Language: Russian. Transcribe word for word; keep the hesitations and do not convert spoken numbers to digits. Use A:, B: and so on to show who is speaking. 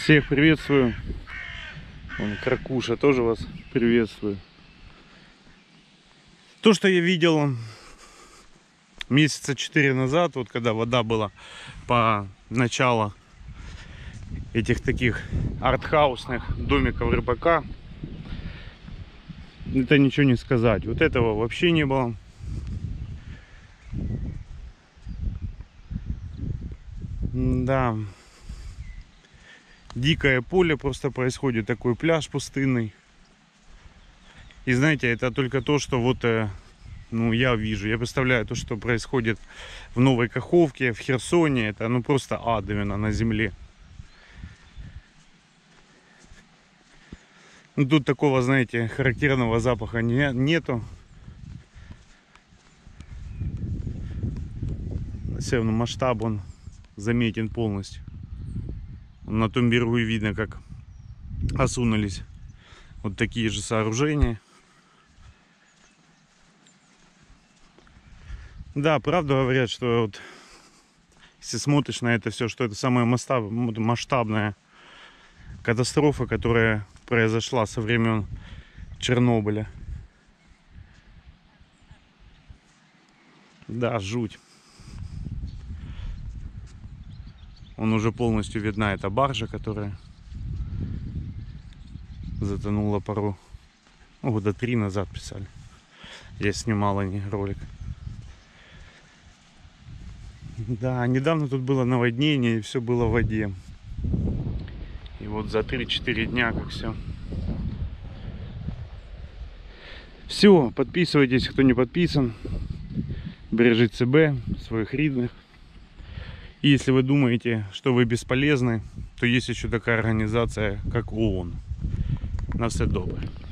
A: Всех приветствую. Вон, Кракуша тоже вас приветствую. То, что я видел месяца четыре назад, вот когда вода была по началу этих таких артхаусных домиков рыбака, это ничего не сказать. Вот этого вообще не было. Да. Дикое поле просто происходит, такой пляж пустынный. И знаете, это только то, что вот, ну, я вижу, я представляю то, что происходит в Новой Каховке, в Херсоне. Это, ну, просто ад именно на земле. Ну, тут такого, знаете, характерного запаха не, нету. Все равно масштаб он заметен полностью. На том берегу видно, как осунулись вот такие же сооружения. Да, правда говорят, что вот, если смотришь на это все, что это самая масштабная катастрофа, которая произошла со времен Чернобыля. Да, жуть. Он уже полностью видна, эта баржа, которая затонула пару, ну, года три назад писали. Я снимал о ней ролик. Да, недавно тут было наводнение, и все было в воде. И вот за три-четыре дня как все. Все, подписывайтесь, кто не подписан. Бережите себя, своих родных. И если вы думаете, что вы бесполезны, то есть еще такая организация, как ООН. На все доброе.